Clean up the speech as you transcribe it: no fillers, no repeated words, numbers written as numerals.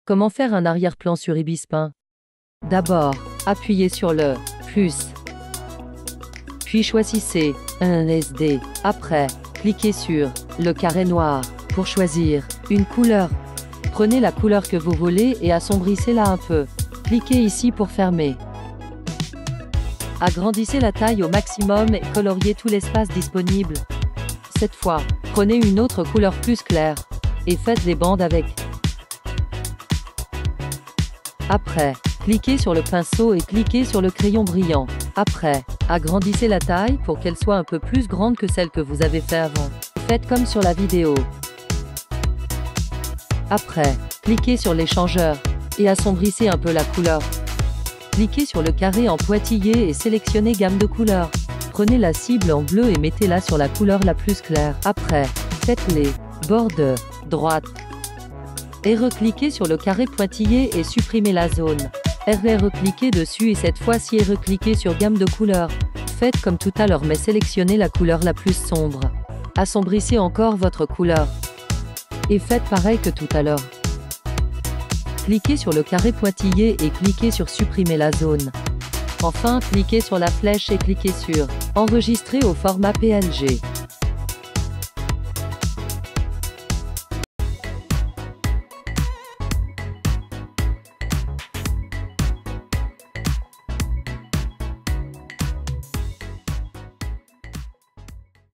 Comment faire un arrière-plan sur Ibis Paint? D'abord, appuyez sur le plus, puis choisissez un SD. Après, cliquez sur le carré noir pour choisir une couleur. Prenez la couleur que vous voulez et assombrissez-la un peu. Cliquez ici pour fermer. Agrandissez la taille au maximum et coloriez tout l'espace disponible. Cette fois, prenez une autre couleur plus claire et faites des bandes avec. Après, cliquez sur le pinceau et cliquez sur le crayon brillant. Après, agrandissez la taille pour qu'elle soit un peu plus grande que celle que vous avez fait avant. Faites comme sur la vidéo. Après, cliquez sur l'échangeur et assombrissez un peu la couleur. Cliquez sur le carré en pointillé et sélectionnez gamme de couleurs. Prenez la cible en bleu et mettez-la sur la couleur la plus claire. Après, faites les bords de droite. Et recliquez sur le carré pointillé et supprimez la zone. Recliquez dessus et cette fois-ci recliquez sur gamme de couleurs. Faites comme tout à l'heure mais sélectionnez la couleur la plus sombre. Assombrissez encore votre couleur. Et faites pareil que tout à l'heure. Cliquez sur le carré pointillé et cliquez sur supprimer la zone. Enfin, cliquez sur la flèche et cliquez sur enregistrer au format PNG.